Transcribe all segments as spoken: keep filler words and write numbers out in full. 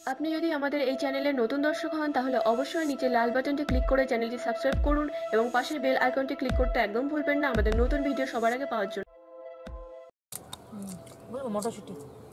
আপনি যদি আমাদের এই চ্যানেলের নতুন দর্শক হন তাহলে অবশ্যই নিচে লাল বাটনটি ক্লিক করে চ্যানেলটি সাবস্ক্রাইব করুন এবং পাশের বেল আইকনটি ক্লিক করতে একদম ভুলবেন না আমাদের নতুন ভিডিও সবার আগে পাওয়ার জন্য। বলবো মটরশুঁটি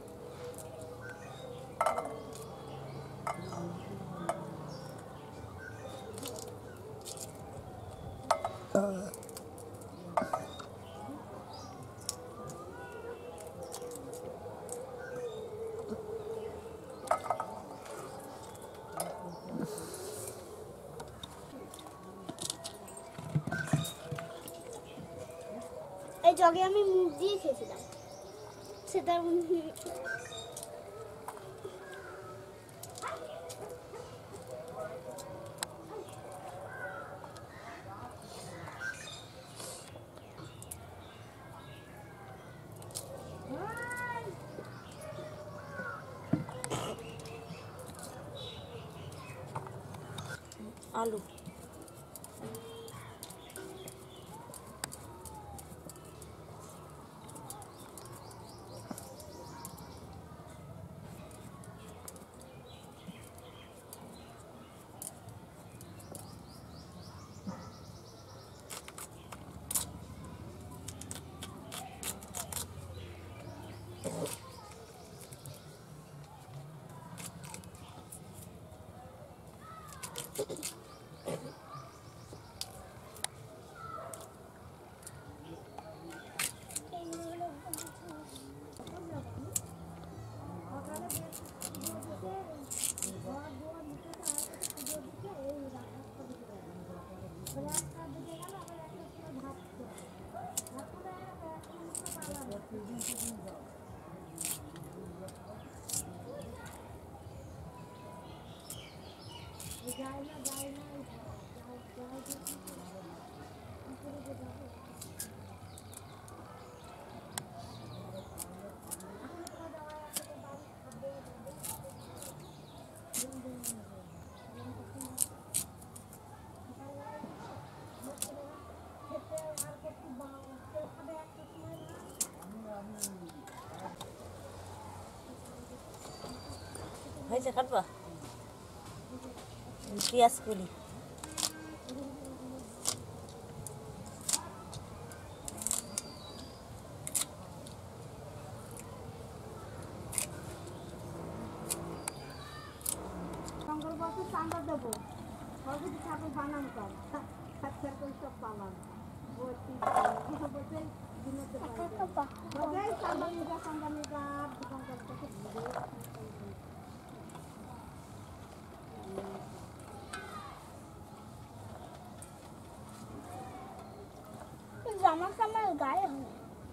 এই জগে আমি মুখ দিয়ে খেয়েছিলাম সেটা আলু হয়েছে কাটবা পেঁয়াজ কলি শঙ্কর বছর চান্দা দেবো সরস্বতী ঠাকুর বানান কর সব পালাম জামা কামার গায়ে হয়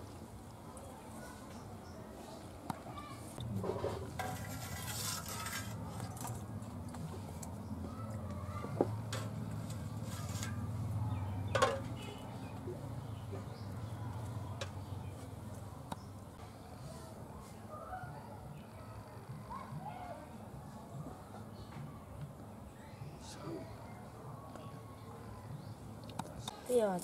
পেঁয়াজ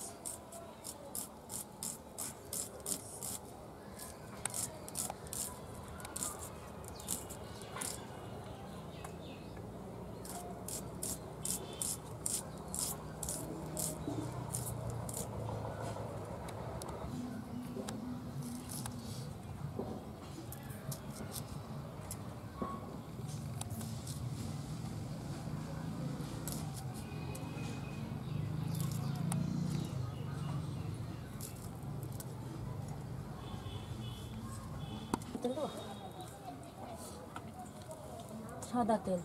সাদা তেল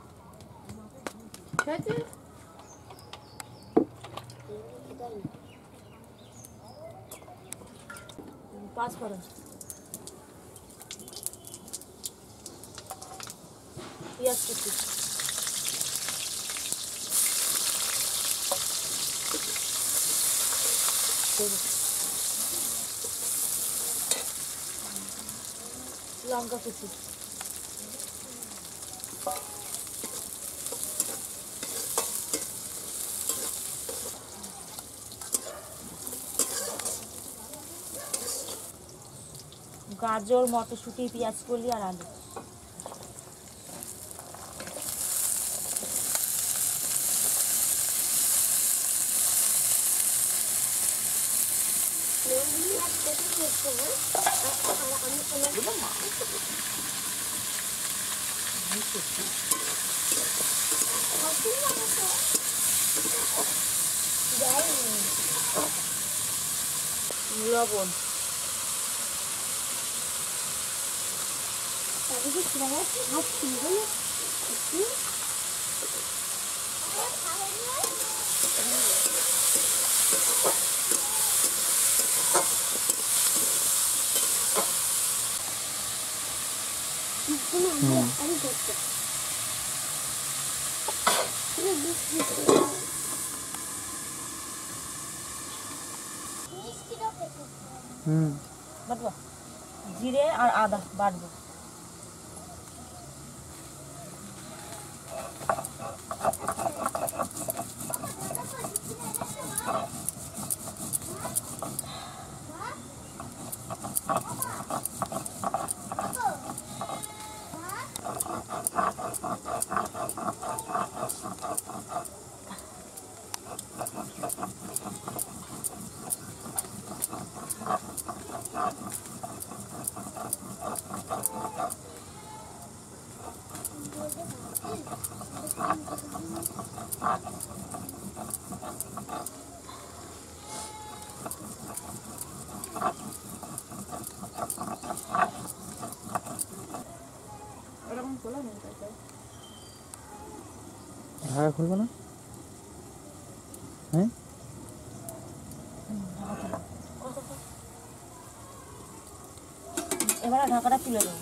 পাঁচ ফোড়ন পেঁয়াজ কুচি লঙ্কা কুচি গাজর মটরশুঁটি পেঁয়াজ কলি আর আলু লবণ হুম বাটবো জিরে আর আদা বাটবো ঢাকা খুলবো না? হ্যাঁ এবারে ঢাকাটা তুলে দেবো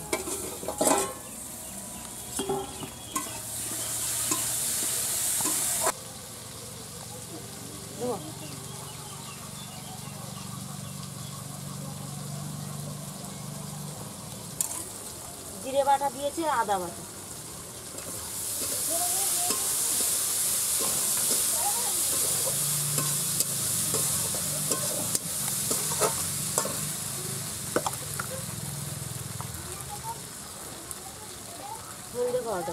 দেবো জিরে বাটা দিয়েছে আদা বাটা হলদে পাউডার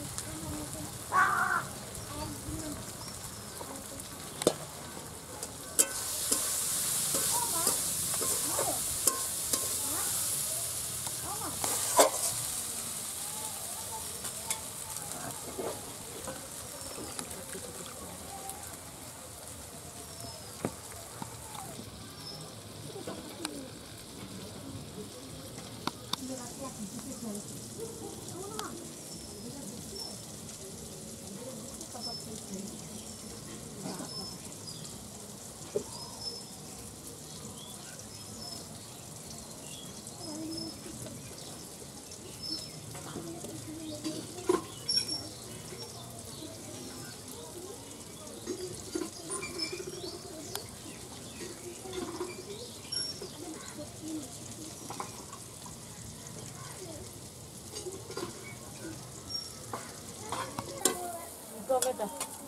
টমেটো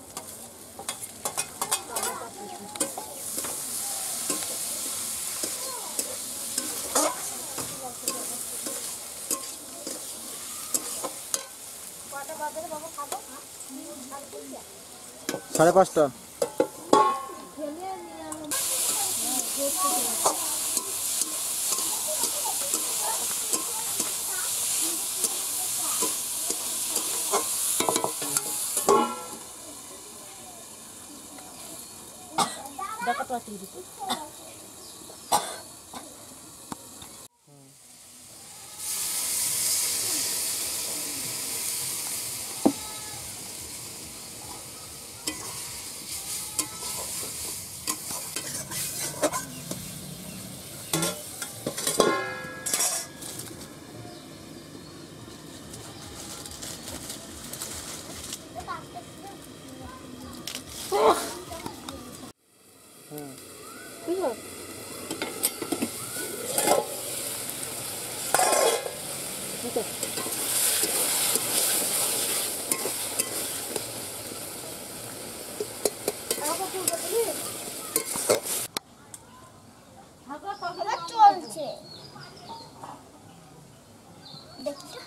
সাড়ে পাঁচটা দেখা তো আছে দিদি চলছে দেখছো